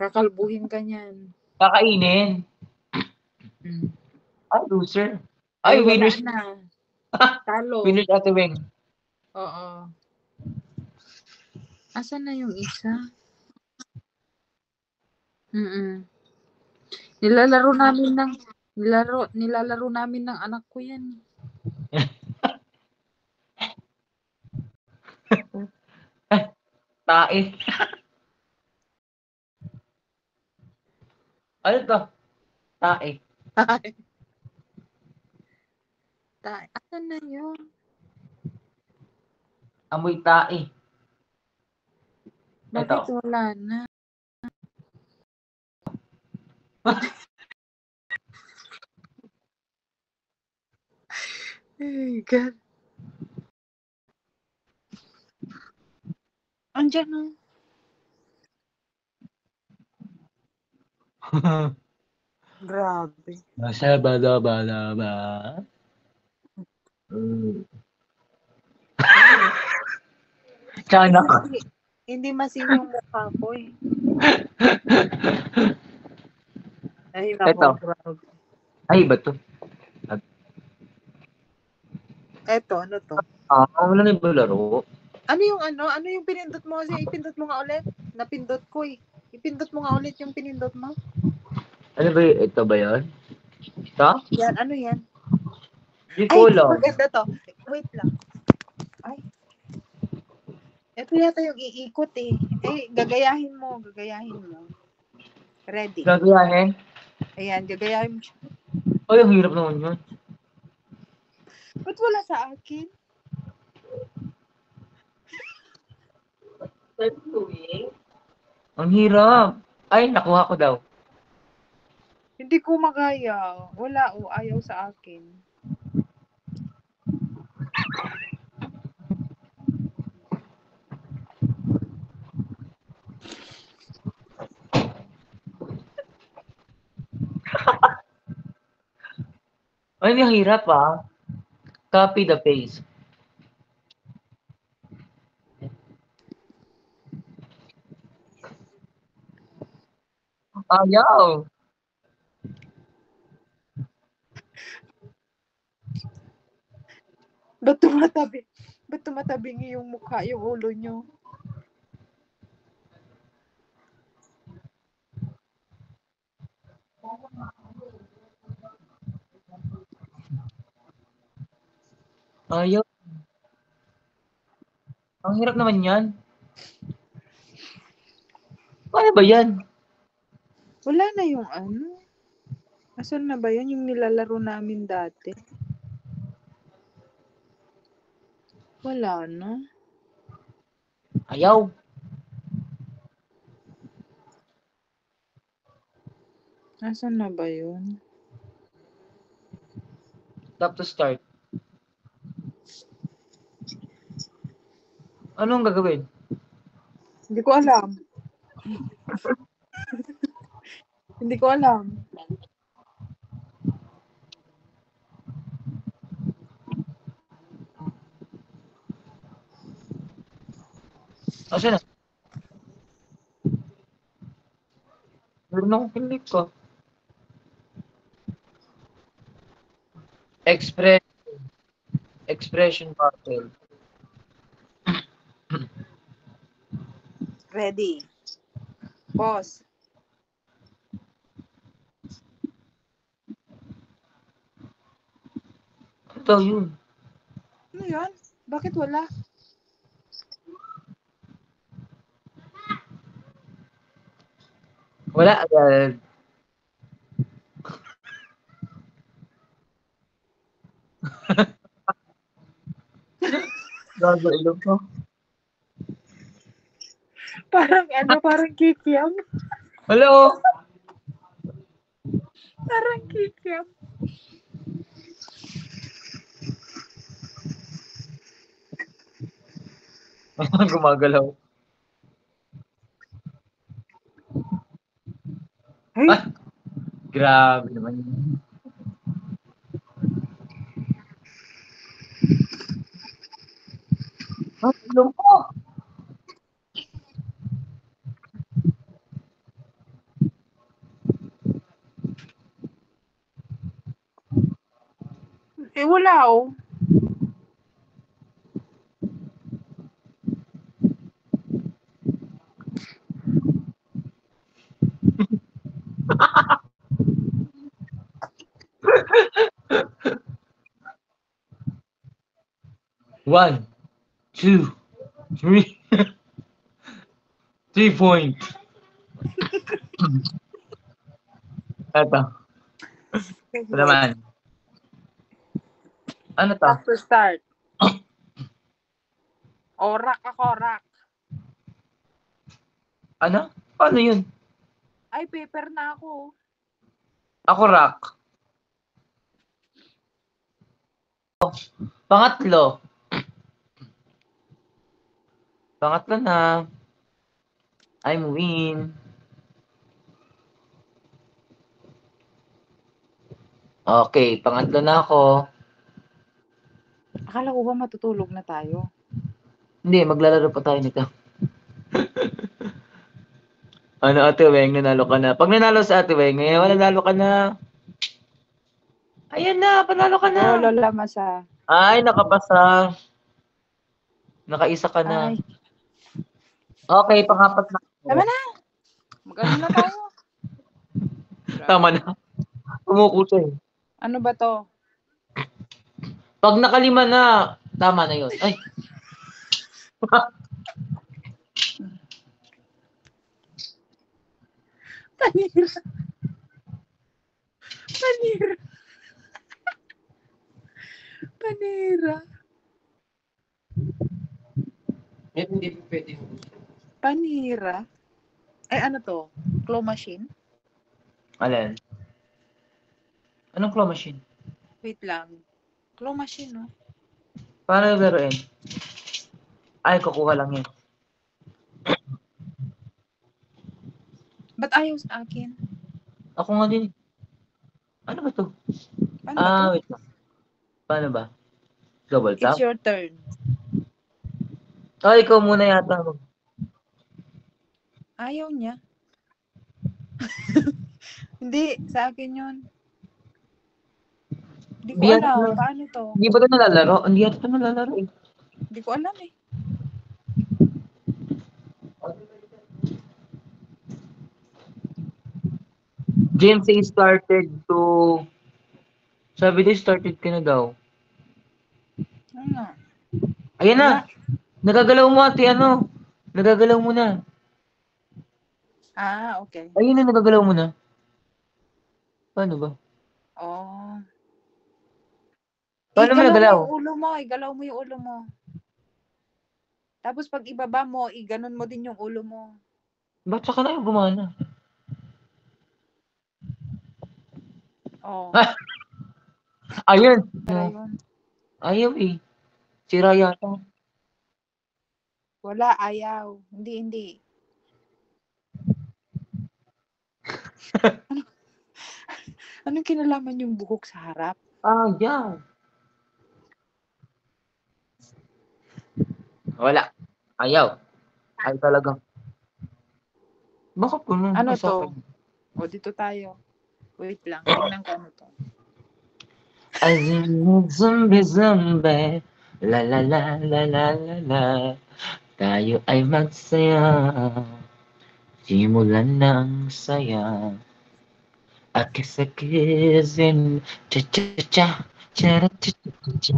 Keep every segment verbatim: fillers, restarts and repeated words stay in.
Kakalbuhin ka niyan. Kakainin. Hmm. Ay, loser. Ay, Ay, wala winners. na. Talo. Winners Ate Weng. Oo. Asan na yung isa? Mm. Nilalaro namin ng nilalaro nilalaro namin ng anak ko 'yan. Tae. Ano to? Tae. Ta asan na yun? Amoy tae. Bakit Ito. wala na? Ay, God. Andiyan na. Grabe. Nasa bala-bala ba? Mm. Sana ka. Hindi, hindi masin yung mukha ko eh. Ay, Ito. nako, grabe. Ay, ba to? Eto, ano to? Ah, wala na yung laro. Ano yung ano? Ano yung pinindot mo kasi? Ipindot mo nga ulit. Napindot ko eh. Ipindot mo nga ulit yung pinindot mo. Ano ba yun? Ito ba yun? Ito? Yan, ano yan? Hindi Ay, ko alam. maganda to. Wait lang. Ay. Ito yata yung iikot eh. Eh, gagayahin mo. Gagayahin mo. Ready. Gagayahin? Ayan, gagayahin mo siya. Ay, ang hirap naman yun. Ba't wala sa akin? Ang hirap. Ay, nakuha ko daw. Hindi ko magaya. Wala o, ayaw sa akin. Ay, ang hirap ah. Copy the paste. Ayaw. Ba't tumatabi? Ba't tumatabingi yung mukha, yung ulo nyo? Ayaw. Ang hirap naman yan. Paano ba yan? Wala na yung ano. Asan na ba yun? Yung nilalaro namin dati. Wala na. Ayaw. Asan na ba yun? Tap to start. Anong gagawin? Hindi ko alam. Hindi ko alam. Asan na? Meron akong kinig ko. Express. Expression battle. Ready. Pause. Ito yun. Ano yun? Bakit wala? Wala agad. Gago ilong ko. Parang ano, parang kikiam. Hello? Parang kikiam. Gumagalaw. Ay, Ah, grabe naman yun. Ah, ilong ko. Eh, wala oh. One, two, three. Three point. Eto. Ito naman. Ano to? Stop to start. Orak ako, rak. Ano? Paano yun? Ay, paper na ako. Ako rock. Pangatlo. Pangatlo na. I'm win. Okay, pangatlo na ako. Akala ko ba matutulog na tayo? Hindi, maglalaro pa tayo nito. Ano, Ate Weng, nanalo ka na. Pag nanalo sa Ate Weng, ngayon, nanalo ka na. Ayan na, panalo ka Oo, na. Lola Masa. Ay, nakapasa. Nakaisa ka na. Ay, Okay, pangapat na. tama na. Mag-ano na tayo? Tama na. Kumukusa eh. Ano ba to? Pag nakalima na, tama na yun. Ay. Panira. Panira. Panira. Eh, hindi pwede. Panira. Ay, ano to? Claw machine? Alin? Anong claw machine? Wait lang. Claw machine, no? Paano laruin? Ay, kukuha lang yun. Ba't ayaw sa akin? Ako nga din. Ano ba to? Paano ba Ah, to? wait lang. Paano ba? Double It's tap? your turn. Ah, ikaw muna yata. Ayaw niya. Hindi, sa akin yun. Hindi ko Hindi yata alam. na- Paano to? Hindi ba ito nalalaro? Hindi yata ito nalalaro eh. Hindi ko alam eh. James A started to... Sabi din, started ka na daw. Ano nga? Ayan na! Wala. Nagagalaw mo ate, ano? Nagagalaw mo na. Ah, okay. Ayun na, nagagalaw mo na. Paano ba? Oh. Paano mo Igalaw nagalaw? mo yung ulo mo. Igalaw mo yung ulo mo. Tapos pag ibaba mo, iganon mo din yung ulo mo. Ba't saka na yung gumana? Oh. Ayun! Para yun. Ayaw eh. Sira yata. Wala, ayaw. Hindi, hindi. ano, anong kinalaman yung buhok sa harap? Ayaw. Wala. Ayaw. Ay talaga. Bakit ko nung Ano isa to? akin? O, dito tayo. Wait lang. Tingnan ko ano to. Azim zombie zombie. La la la la la la la. Tayo ay magsaya. Simulan ng saya. Akis-akisin. Cha-cha-cha. Cha-cha-cha-cha.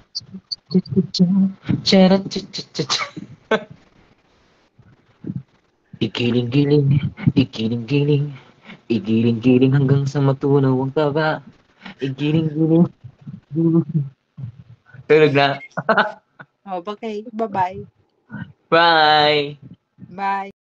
Cha-cha-cha-cha. Ikiling-giling, ikiling-giling, igiling-giling hanggang sa matunaw ang taba. Igiling-giling. Tulog na. Oh, okay. Bye-bye. Bye! Bye.